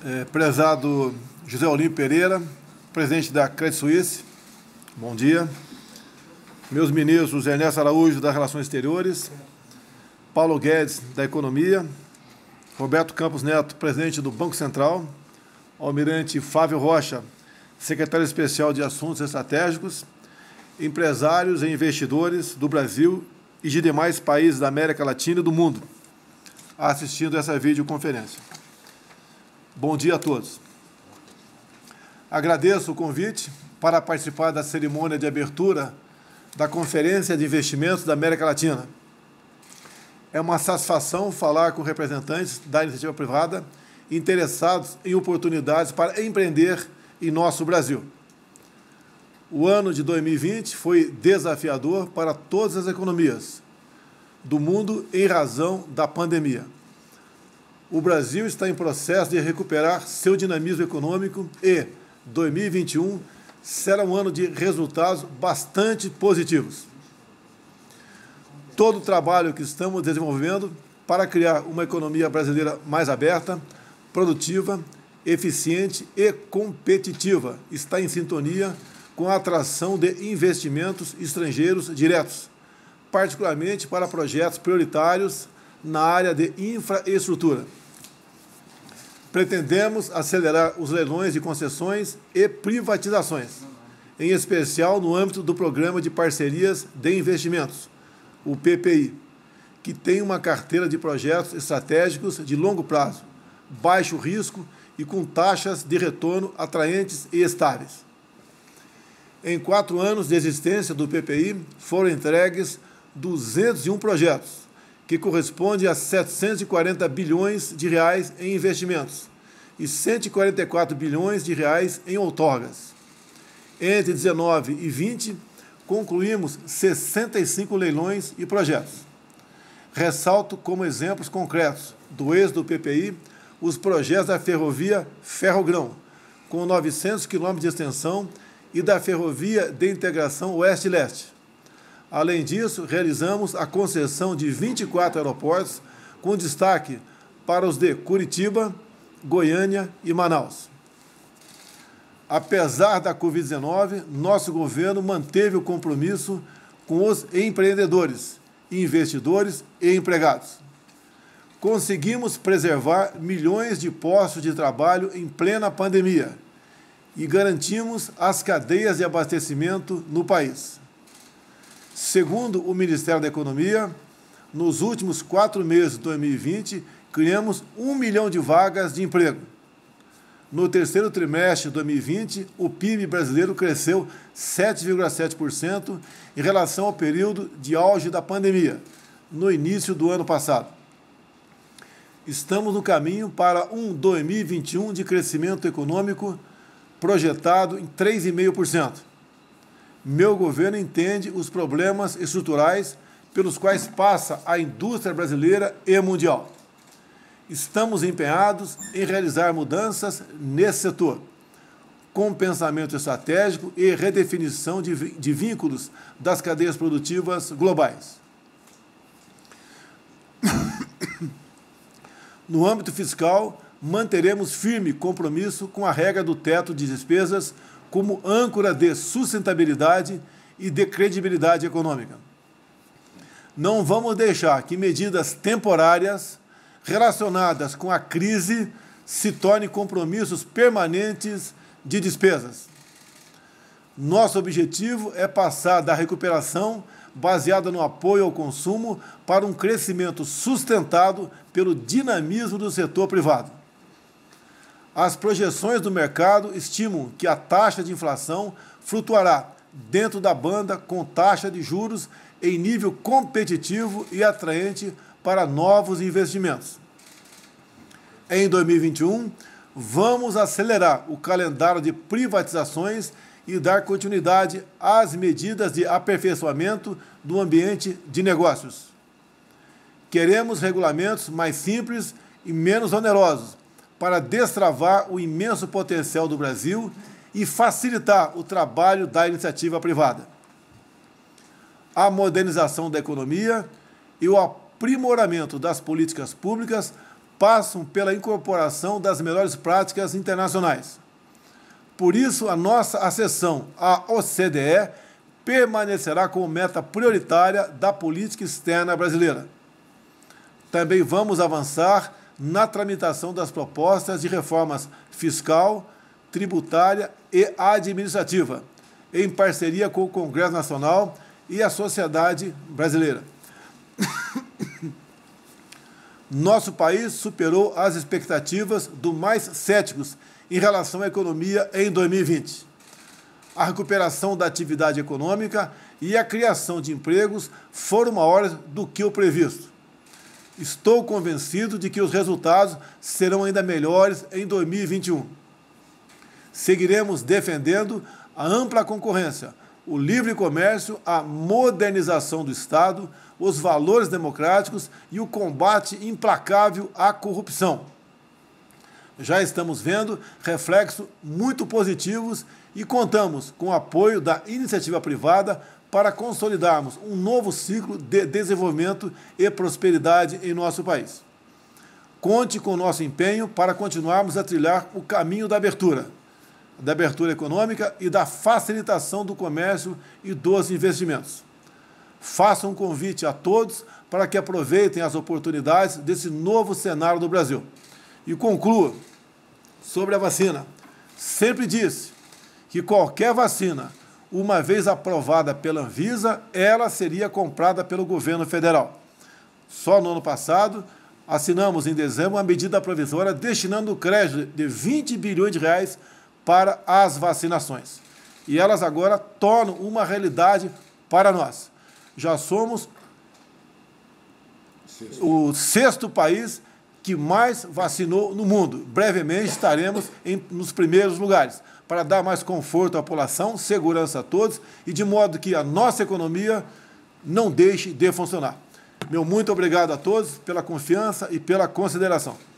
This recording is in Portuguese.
Prezado José Olímpio Pereira, presidente da Credit Suisse, bom dia. Meus ministros Ernesto Araújo, das Relações Exteriores, Paulo Guedes, da Economia, Roberto Campos Neto, presidente do Banco Central, Almirante Fávio Rocha, secretário especial de Assuntos Estratégicos, empresários e investidores do Brasil e de demais países da América Latina e do mundo, assistindo essa videoconferência. Bom dia a todos. Agradeço o convite para participar da cerimônia de abertura da Conferência de Investimentos da América Latina. É uma satisfação falar com representantes da iniciativa privada interessados em oportunidades para empreender em nosso Brasil. O ano de 2020 foi desafiador para todas as economias do mundo em razão da pandemia. O Brasil está em processo de recuperar seu dinamismo econômico e 2021 será um ano de resultados bastante positivos. Todo o trabalho que estamos desenvolvendo para criar uma economia brasileira mais aberta, produtiva, eficiente e competitiva está em sintonia com a atração de investimentos estrangeiros diretos, particularmente para projetos prioritários na área de infraestrutura. Pretendemos acelerar os leilões de concessões e privatizações, em especial no âmbito do Programa de Parcerias de Investimentos, o PPI, que tem uma carteira de projetos estratégicos de longo prazo, baixo risco e com taxas de retorno atraentes e estáveis. Em 4 anos de existência do PPI, foram entregues 201 projetos, que corresponde a 740 bilhões de reais em investimentos e 144 bilhões de reais em outorgas. Entre 19 e 20, concluímos 65 leilões e projetos. Ressalto como exemplos concretos do êxito do PPI os projetos da ferrovia Ferrogrão, com 900 quilômetros de extensão, e da ferrovia de integração Oeste-Leste. Além disso, realizamos a concessão de 24 aeroportos, com destaque para os de Curitiba, Goiânia e Manaus. Apesar da Covid-19, nosso governo manteve o compromisso com os empreendedores, investidores e empregados. Conseguimos preservar milhões de postos de trabalho em plena pandemia e garantimos as cadeias de abastecimento no país. Segundo o Ministério da Economia, nos últimos 4 meses de 2020, criamos 1 milhão de vagas de emprego. No terceiro trimestre de 2020, o PIB brasileiro cresceu 7,7% em relação ao período de auge da pandemia, no início do ano passado. Estamos no caminho para um 2021 de crescimento econômico projetado em 3,5%. Meu governo entende os problemas estruturais pelos quais passa a indústria brasileira e mundial. Estamos empenhados em realizar mudanças nesse setor, com pensamento estratégico e redefinição de vínculos das cadeias produtivas globais. No âmbito fiscal, manteremos firme compromisso com a regra do teto de despesas como âncora de sustentabilidade e de credibilidade econômica. Não vamos deixar que medidas temporárias relacionadas com a crise se tornem compromissos permanentes de despesas. Nosso objetivo é passar da recuperação baseada no apoio ao consumo para um crescimento sustentado pelo dinamismo do setor privado. As projeções do mercado estimam que a taxa de inflação flutuará dentro da banda com taxa de juros em nível competitivo e atraente para novos investimentos. Em 2021, vamos acelerar o calendário de privatizações e dar continuidade às medidas de aperfeiçoamento do ambiente de negócios. Queremos regulamentos mais simples e menos onerosos para destravar o imenso potencial do Brasil e facilitar o trabalho da iniciativa privada. A modernização da economia e o aprimoramento das políticas públicas passam pela incorporação das melhores práticas internacionais. Por isso, a nossa acessão à OCDE permanecerá como meta prioritária da política externa brasileira. Também vamos avançar na tramitação das propostas de reformas fiscal, tributária e administrativa, em parceria com o Congresso Nacional e a sociedade brasileira. Nosso país superou as expectativas dos mais céticos em relação à economia em 2020. A recuperação da atividade econômica e a criação de empregos foram maiores do que o previsto. Estou convencido de que os resultados serão ainda melhores em 2021. Seguiremos defendendo a ampla concorrência, o livre comércio, a modernização do Estado, os valores democráticos e o combate implacável à corrupção. Já estamos vendo reflexos muito positivos e contamos com o apoio da iniciativa privada para consolidarmos um novo ciclo de desenvolvimento e prosperidade em nosso país. Conte com o nosso empenho para continuarmos a trilhar o caminho da abertura econômica e da facilitação do comércio e dos investimentos. Faço um convite a todos para que aproveitem as oportunidades desse novo cenário do Brasil. E concluo sobre a vacina. Sempre disse que qualquer vacina, uma vez aprovada pela Anvisa, ela seria comprada pelo governo federal. Só no ano passado, assinamos em dezembro uma medida provisória destinando crédito de 20 bilhões de reais para as vacinações. E elas agora tornam uma realidade para nós. Já somos o sexto país que mais vacinou no mundo. Brevemente estaremos nos primeiros lugares, para dar mais conforto à população, segurança a todos e de modo que a nossa economia não deixe de funcionar. Meu muito obrigado a todos pela confiança e pela consideração.